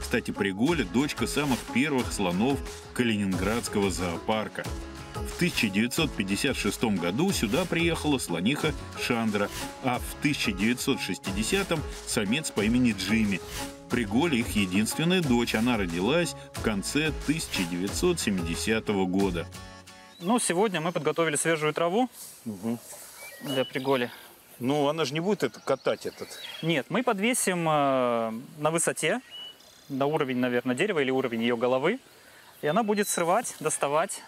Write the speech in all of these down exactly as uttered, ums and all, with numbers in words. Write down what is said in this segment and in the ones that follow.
Кстати, Приголя – дочка самых первых слонов Калининградского зоопарка. В тысяча девятьсот пятьдесят шестом году сюда приехала слониха Шандра, а в тысяча девятьсот шестидесятом – самец по имени Джимми. Приголя – их единственная дочь, она родилась в конце тысяча девятьсот семидесятого года. Ну, сегодня мы подготовили свежую траву угу. для Приголи. Ну, она же не будет это катать этот. Нет, мы подвесим э, на высоте, на уровень, наверное, дерева или уровень ее головы, и она будет срывать, доставать.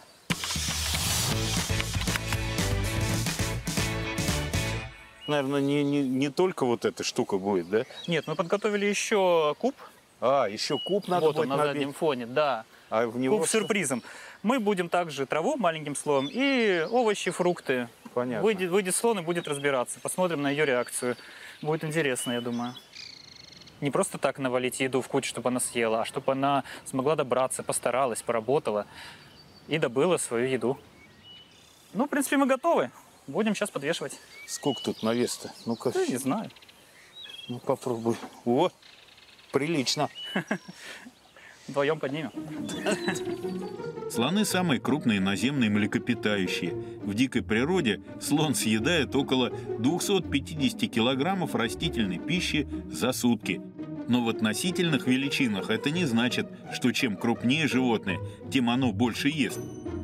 Наверное, не, не, не только вот эта штука будет, да? Нет, мы подготовили еще куб. А, еще куб надо вот будет он на набить. заднем фоне, да. А в него куб с сюрпризом. Мы будем также траву маленьким слоем и овощи, фрукты. Понятно. Выйдет, выйдет слон и будет разбираться. Посмотрим на ее реакцию. Будет интересно, я думаю. Не просто так навалить еду в кучу, чтобы она съела, а чтобы она смогла добраться, постаралась, поработала и добыла свою еду. Ну, в принципе, мы готовы. Будем сейчас подвешивать. Сколько тут навес-то? Ну-ка. Да, не знаю. Ну, попробуй. О, прилично. Вдвоем поднимем. Слоны самые крупные наземные млекопитающие. В дикой природе слон съедает около двухсот пятидесяти килограммов растительной пищи за сутки. Но в относительных величинах это не значит, что чем крупнее животное, тем оно больше ест.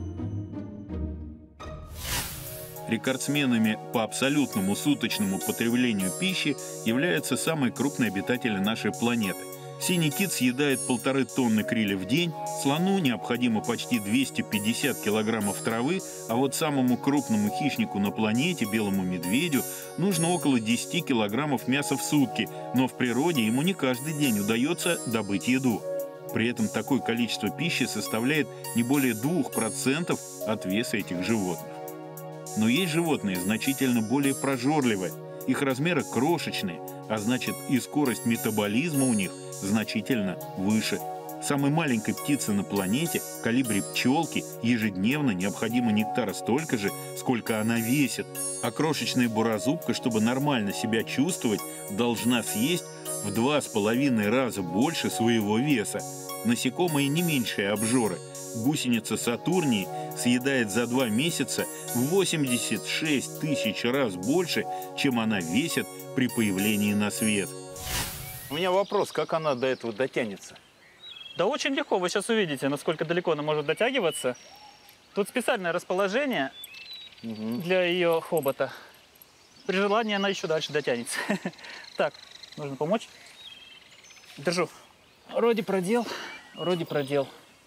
Рекордсменами по абсолютному суточному потреблению пищи являются самые крупные обитатели нашей планеты. Синий кит съедает полторы тонны криля в день, слону необходимо почти двести пятьдесят килограммов травы, а вот самому крупному хищнику на планете, белому медведю, нужно около десяти килограммов мяса в сутки, но в природе ему не каждый день удается добыть еду. При этом такое количество пищи составляет не более двух процентов от веса этих животных. Но есть животные значительно более прожорливые, их размеры крошечные, а значит и скорость метаболизма у них значительно выше. Самой маленькой птице на планете, калибре пчелки, ежедневно необходимо нектара столько же, сколько она весит. А крошечная буразубка, чтобы нормально себя чувствовать, должна съесть в два с половиной раза больше своего веса. Насекомые не меньшие обжоры. Гусеница Сатурнии съедает за два месяца в восемьдесят шесть тысяч раз больше, чем она весит при появлении на свет. У меня вопрос, как она до этого дотянется? Да очень легко, вы сейчас увидите, насколько далеко она может дотягиваться. Тут специальное расположение угу. для ее хобота. При желании она еще дальше дотянется. Так, нужно помочь. Держу. Вроде продел, вроде продел.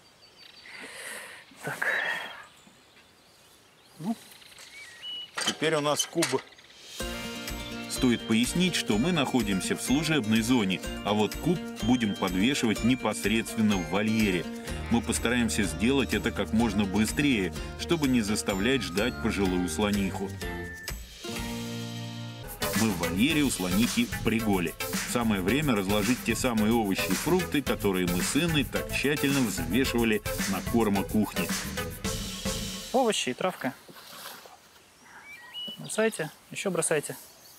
Так. Ну. Теперь у нас куб. Стоит пояснить, что мы находимся в служебной зоне, а вот куб будем подвешивать непосредственно в вольере. Мы постараемся сделать это как можно быстрее, чтобы не заставлять ждать пожилую слониху. Мы в вольере у слонихи Приголи. Самое время разложить те самые овощи и фрукты, которые мы с Инной так тщательно взвешивали на кормокухне. Овощи и травка. Бросайте, еще бросайте.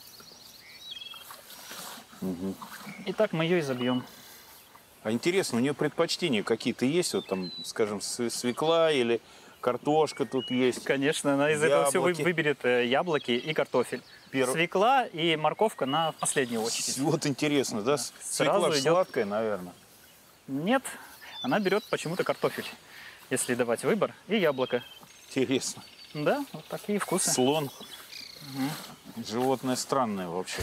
Угу. И так мы ее и забьем. А интересно, у нее предпочтения какие-то есть? Вот там, скажем, свекла или картошка тут есть? Конечно, она из яблоки. этого все выберет яблоки и картофель. Перв... Свекла и морковка на последнюю очередь. Вот интересно, да? Свекла же сладкая, наверное. Нет, она берет почему-то картофель, если давать выбор, и яблоко. Интересно. Да, вот такие вкусы. Слон. Угу. Животное странное вообще.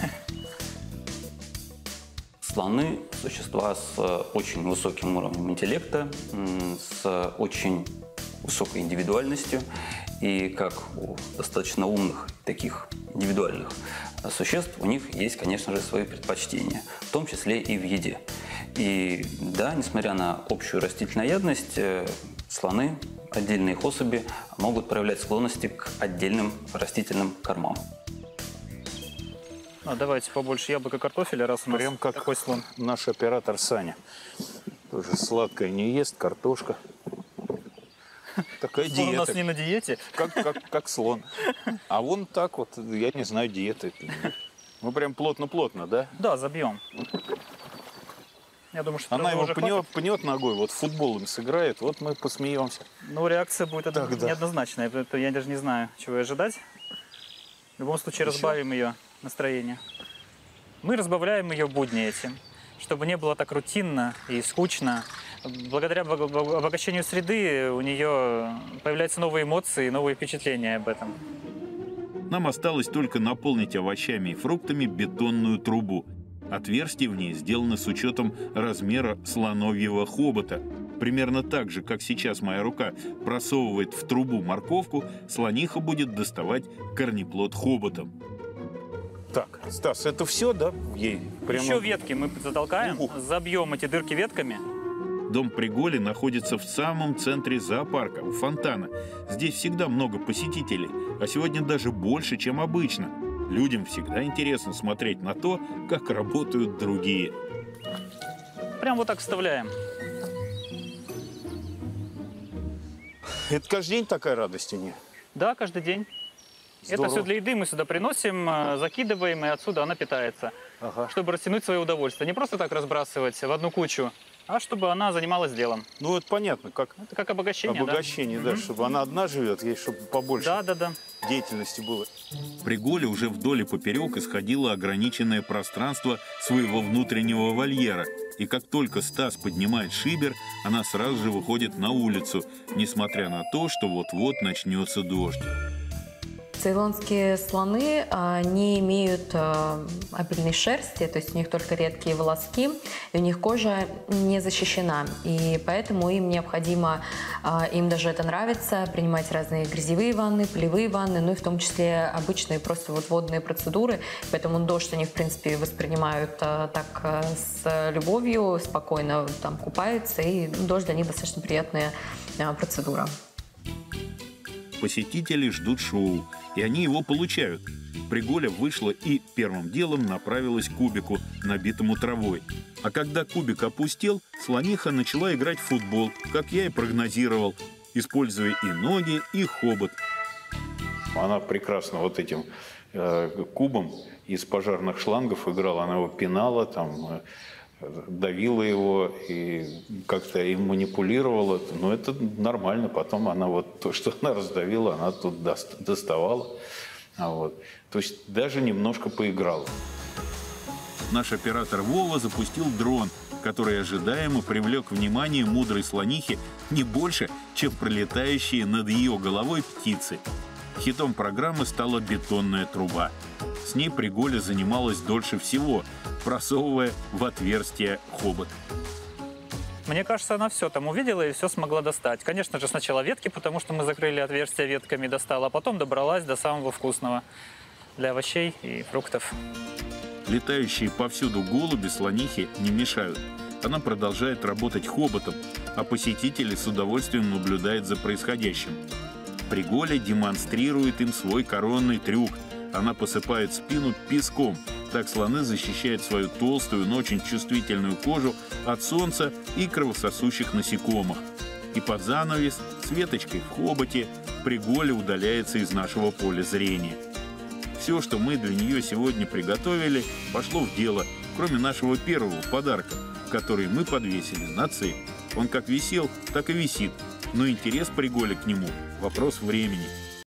Слоны – существа с очень высоким уровнем интеллекта, с очень высокой индивидуальностью. И как у достаточно умных, таких индивидуальных существ, у них есть, конечно же, свои предпочтения, в том числе и в еде. И да, несмотря на общую растительноядность, слоны, отдельные их особи, могут проявлять склонности к отдельным растительным кормам. А давайте побольше яблока, картофеля, раз у нас прям как такой слон. Наш оператор Саня. Тоже сладкое не ест, картошка. Такая диета. Он у нас не на диете. Как, как, как слон. А вон так вот, я не знаю, диеты. Мы прям плотно-плотно, да? Да, забьем. Я думаю, что Она этого его уже пнет, хватит. пнет ногой, вот в футбол им сыграет, вот мы посмеемся. Ну, реакция будет это Тогда. неоднозначная. Это я даже не знаю, чего ожидать. В любом случае, Еще? разбавим ее настроение. Мы разбавляем ее будни этим, чтобы не было так рутинно и скучно. Благодаря обогащению среды у нее появляются новые эмоции, новые впечатления об этом. Нам осталось только наполнить овощами и фруктами бетонную трубу. Отверстия в ней сделаны с учетом размера слоновьего хобота. Примерно так же, как сейчас моя рука просовывает в трубу морковку, слониха будет доставать корнеплод хоботом. Так, Стас, это все, да? Ей прямо... Еще ветки мы затолкаем, Угу. забьем эти дырки ветками. Дом Приголи находится в самом центре зоопарка, у фонтана. Здесь всегда много посетителей, а сегодня даже больше, чем обычно. Людям всегда интересно смотреть на то, как работают другие. Прям вот так вставляем. Это каждый день такая радость у нее? Да, каждый день. Здорово. Это все для еды мы сюда приносим, э, закидываем, и отсюда она питается. Ага. Чтобы растянуть свое удовольствие. Не просто так разбрасывать в одну кучу, а чтобы она занималась делом. Ну, это понятно, как Это как обогащение, обогащение, да, Мгм. чтобы она одна живет, ей чтобы побольше да? Да, да, да. деятельности было. В Приголе уже вдоль и поперек исходило ограниченное пространство своего внутреннего вольера. И как только Стас поднимает шибер, она сразу же выходит на улицу, несмотря на то, что вот-вот начнется дождь. Цейлонские слоны а, не имеют а, обильной шерсти, то есть у них только редкие волоски, и у них кожа не защищена. И поэтому им необходимо, а, им даже это нравится, принимать разные грязевые ванны, полевые ванны, ну и в том числе обычные просто вот водные процедуры. Поэтому дождь они, в принципе, воспринимают а, так а, с любовью, спокойно там купаются, и дождь для них достаточно приятная а, процедура. Посетители ждут шоу, и они его получают. Приголя вышла и первым делом направилась к кубику, набитому травой. А когда кубик опустел, слониха начала играть в футбол, как я и прогнозировал, используя и ноги, и хобот. Она прекрасно вот этим э, кубом из пожарных шлангов играла, она его пинала, там, э, давила его и как-то им манипулировала. Но это нормально. Потом она вот то, что она раздавила, она тут доставала. А вот. То есть даже немножко поиграла. Наш оператор Вова запустил дрон, который ожидаемо привлек внимание мудрой слонихи не больше, чем пролетающие над ее головой птицы. Хитом программы стала бетонная труба. С ней Приголя занималась дольше всего, просовывая в отверстие хобот. Мне кажется, она все там увидела и все смогла достать. Конечно же, сначала ветки, потому что мы закрыли отверстие ветками, достала, а потом добралась до самого вкусного для овощей и фруктов. Летающие повсюду голуби слонихе не мешают. Она продолжает работать хоботом, а посетители с удовольствием наблюдают за происходящим. Приголя демонстрирует им свой коронный трюк. Она посыпает спину песком. Так слоны защищают свою толстую, но очень чувствительную кожу от солнца и кровососущих насекомых. И под занавес с веточкой в хоботе Приголя удаляется из нашего поля зрения. Все, что мы для нее сегодня приготовили, пошло в дело, кроме нашего первого подарка, который мы подвесили на цепь. Он как висел, так и висит, но интерес Приголи к нему – вопрос времени.